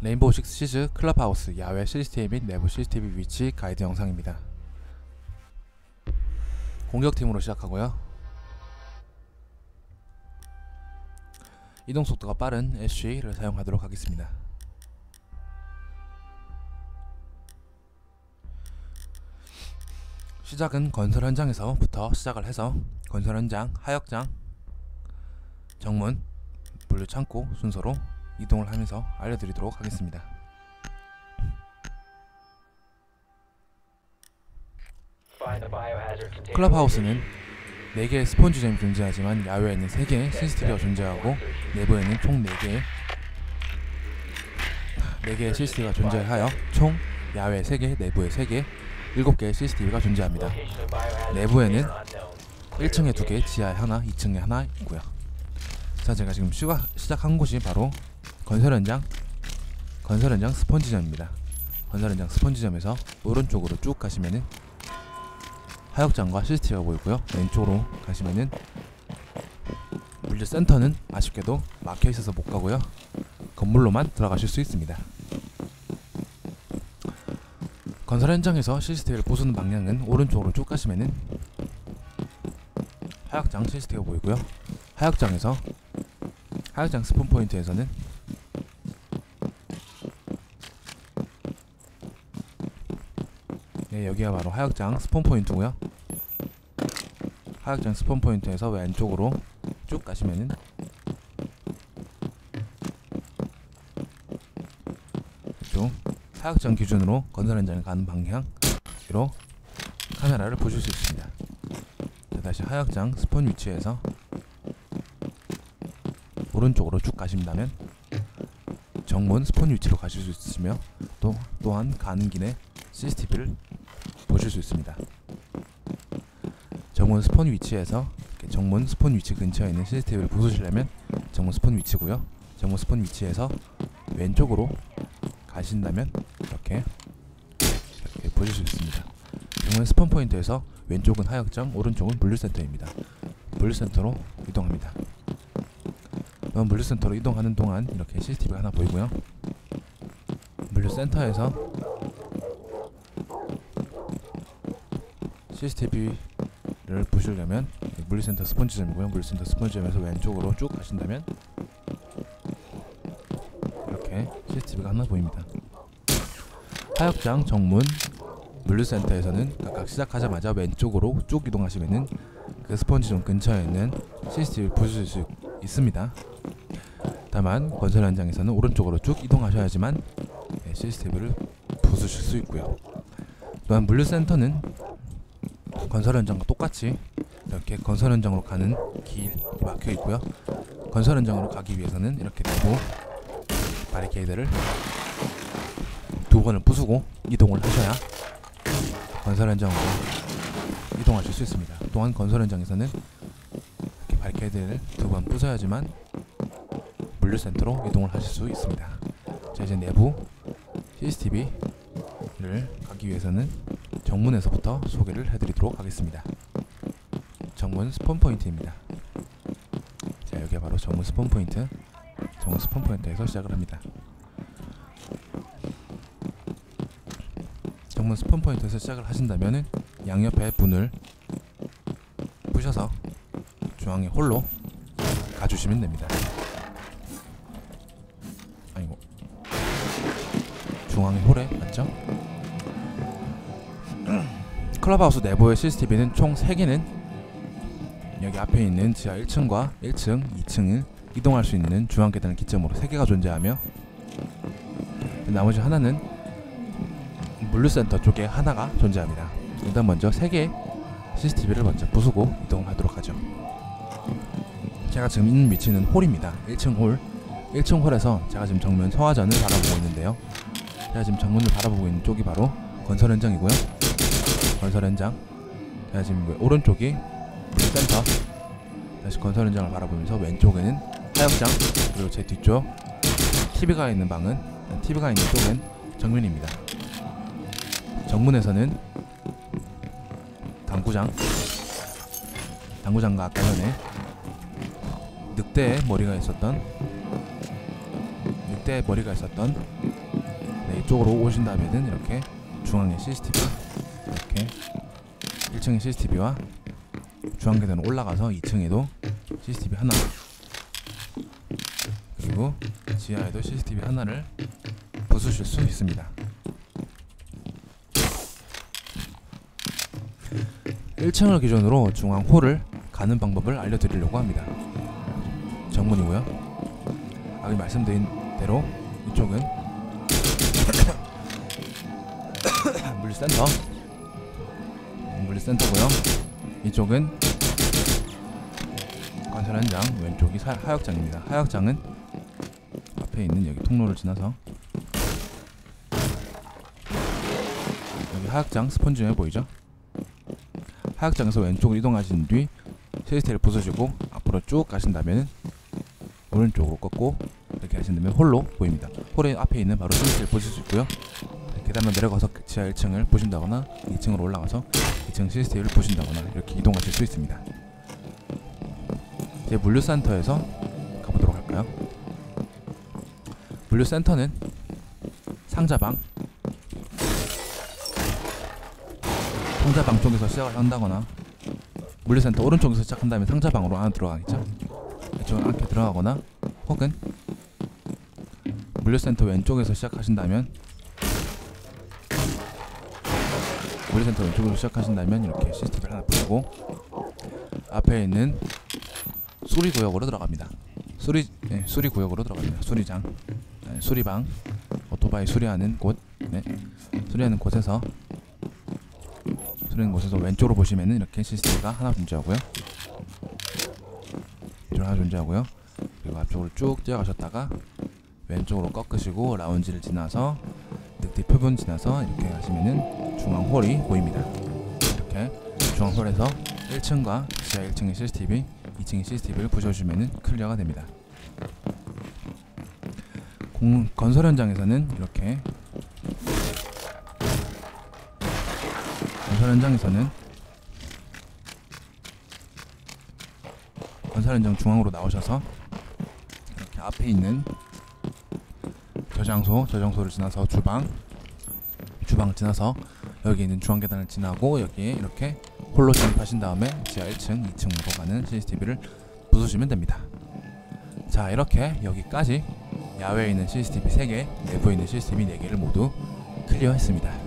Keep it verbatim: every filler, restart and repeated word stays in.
레인보우 식스 시즈 클럽하우스 야외 씨씨티비 및 내부 씨씨티비 위치 가이드 영상입니다. 공격팀으로 시작하고요. 이동 속도가 빠른 애쉬를 사용하도록 하겠습니다. 시작은 건설 현장에서부터 시작을 해서 건설 현장, 하역장, 정문, 분류 창고 순서로 이동을 하면서 알려드리도록 하겠습니다. 클럽하우스는 네 개의 스폰지점이 존재하지만 야외에는 세 개의 씨씨티비가 존재하고 내부에는 총 네 개의 네 개의 씨씨티비가 존재하여 총 야외 세 개, 내부에 세 개, 일곱 개의 씨씨티비가 존재합니다. 내부에는 일 층에 두 개, 지하에 하나, 이 층에 하나 있고요. 자, 제가 지금 시가, 시작한 곳이 바로 건설 현장, 건설 현장 스폰지점입니다. 건설 현장 스폰지점에서 오른쪽으로 쭉 가시면은 하역장과 씨씨티비가 보이고요. 왼쪽으로 가시면은 물류센터는 아쉽게도 막혀 있어서 못 가고요. 건물로만 들어가실 수 있습니다. 건설 현장에서 씨씨티비를 부수는 방향은 오른쪽으로 쭉 가시면은 하역장 씨씨티비가 보이고요. 하역장에서 하역장 스폰 포인트에서는 네, 여기가 바로 하역장 스폰 포인트고요. 하역장 스폰 포인트에서 왼쪽으로 쭉 가시면은 쭉 하역장 기준으로 건설 현장에 가는 방향으로 카메라를 보실 수 있습니다. 자, 다시 하역장 스폰 위치에서 오른쪽으로 쭉 가신다면 정문 스폰 위치로 가실 수 있으며 또 또한 가는 길에 씨씨티비를 보실 수 있습니다. 정문 스폰 위치에서 정문 스폰 위치 근처에 있는 씨씨티비를 부수시려면 정문 스폰 위치고요. 정문 스폰 위치에서 왼쪽으로 가신다면 이렇게, 이렇게 보실 수 있습니다. 정문 스폰 포인트에서 왼쪽은 하역장, 오른쪽은 물류센터입니다. 물류센터로 이동합니다. 물류센터로 이동하는 동안 이렇게 씨씨티비가 하나 보이고요. 물류센터에서 씨씨티비를 보시려면 물류센터 스폰지점이고요. 물류센터 스폰지점에서 왼쪽으로 쭉 가신다면 이렇게 씨씨티비가 하나 보입니다. 하역장, 정문, 물류센터에서는 각각 시작하자마자 왼쪽으로 쭉 이동하시면은 그 스폰지점 근처에 있는 씨씨티비를 보실 수 있습니다. 다만 건설 현장에서는 오른쪽으로 쭉 이동하셔야지만 씨씨티비를 부수실 수 있고요. 또한 물류센터는 건설 현장과 똑같이 이렇게 건설 현장으로 가는 길이 막혀 있고요. 건설 현장으로 가기 위해서는 이렇게 내부 바리케이드를 두 번을 부수고 이동을 하셔야 건설 현장으로 이동하실 수 있습니다. 또한 건설 현장에서는 이렇게 바리케이드를 두 번 부숴야지만 물류센터로 이동을 하실 수 있습니다. 자, 이제 내부 씨씨티비를 가기 위해서는 정문에서부터 소개를 해드리도록 하겠습니다. 정문 스폰 포인트입니다. 자, 여기가 바로 정문 스폰 포인트. 정문 스폰 포인트에서 시작을 합니다. 정문 스폰 포인트에서 시작을 하신다면은 양옆에 문을 부셔서 중앙에 홀로 가주시면 됩니다. 아이고, 중앙의 홀에 맞죠? 클럽하우스 내부의 씨씨티비는 총 세 개는 여기 앞에 있는 지하 일 층과 일 층, 이 층을 이동할 수 있는 중앙 계단을 기점으로 세 개가 존재하며 나머지 하나는 물류센터 쪽에 하나가 존재합니다. 일단 먼저 세 개의 씨씨티비를 먼저 부수고 이동하도록 하죠. 제가 지금 있는 위치는 홀입니다. 일 층 홀. 일 층 홀에서 제가 지금 정면 서화전을 바라보고 있는데요. 제가 지금 정문을 바라보고 있는 쪽이 바로 건설 현장이고요. 건설 현장. 제가 지금 오른쪽이 물류센터. 다시 건설 현장을 바라보면서 왼쪽에는 하역장, 그리고 제 뒤쪽 티비가 있는 방은 티비가 있는 쪽은 정면입니다. 정문에서는 당구장, 당구장과 아까 전에 늑대의 머리가 있었던 늑대 머리가 있었던 네, 이쪽으로 오신 다음에는 이렇게 중앙에 씨씨티비 이렇게 일 층에 씨씨티비와 중앙 계단으로 올라가서 이 층에도 씨씨티비 하나, 그리고 지하에도 씨씨티비 하나를 부수실 수 있습니다. 일 층을 기준으로 중앙 홀을 가는 방법을 알려드리려고 합니다. 정문이고요. 아까 말씀드린 대로 이쪽은 물리센터 물리센터고요. 이쪽은 건설 현장, 왼쪽이 사, 하역장입니다. 하역장은 앞에 있는 여기 통로를 지나서 여기 하역장 스폰지에 보이죠? 하역장에서 왼쪽으로 이동하신 뒤 씨씨티비를 부수시고 앞으로 쭉 가신다면 오른쪽으로 꺾고 이렇게 하신다면 홀로 보입니다. 홀의 앞에 있는 바로 씨씨티비를 보실 수 있고요. 계단을 내려가서 지하 일 층을 보신다거나 이 층으로 올라가서 이 층 씨씨티비를 보신다거나 이렇게 이동하실 수 있습니다. 이제 물류센터에서 가보도록 할까요? 물류센터는 상자방 상자방 쪽에서 시작을 한다거나 물류센터 오른쪽에서 시작한다면 상자방으로 안으로 들어가겠죠. 이쪽은 안에 들어가거나 혹은 물류센터 왼쪽에서 시작하신다면 물류센터 왼쪽으로 시작하신다면 이렇게 씨씨티비를 하나 보시고 앞에 있는 수리구역으로 들어갑니다. 수리, 네, 수리구역으로 들어갑니다. 수리장, 네, 수리방, 오토바이 수리하는 곳, 네, 수리하는 곳에서 수리하는 곳에서 왼쪽으로 보시면은 이렇게 씨씨티비가 하나 존재하고요. 이쪽 하나 존재하고요. 그리고 앞쪽으로 쭉 뛰어가셨다가 왼쪽으로 꺾으시고 라운지를 지나서 늑대 표본 지나서 이렇게 가시면은 중앙 홀이 보입니다. 이렇게 중앙 홀에서 일 층과 지하 일 층의 씨씨티비, 이 층의 씨씨티비를 부셔주면은 클리어가 됩니다. 공, 건설 현장에서는 이렇게 건설 현장에서는 건설 현장 중앙으로 나오셔서 이렇게 앞에 있는 저장소, 저장소를 지나서 주방, 주방을 지나서 여기 있는 중앙 계단을 지나고 여기에 이렇게 홀로 진입하신 다음에 지하 일 층, 이 층으로 가는 씨씨티비를 부수시면 됩니다. 자, 이렇게 여기까지 야외에 있는 씨씨티비 세 개, 내부에 있는 씨씨티비 네 개를 모두 클리어했습니다.